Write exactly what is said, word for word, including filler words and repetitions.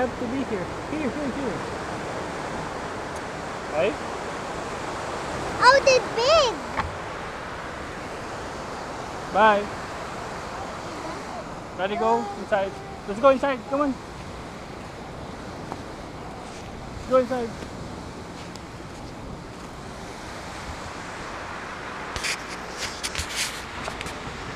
have to be here. Here, here, here. Right? Oh, the big. Bye. Ready, go inside. Let's go inside. Come on. Go inside.